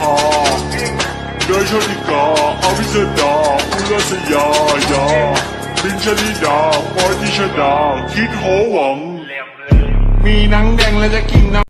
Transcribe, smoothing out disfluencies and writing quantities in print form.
เดินชนิกาอาวิสดาอุลสยายาลินชลิดาปอยติชดาคิดโหวังมีหนังแดงและจะกินน้ำ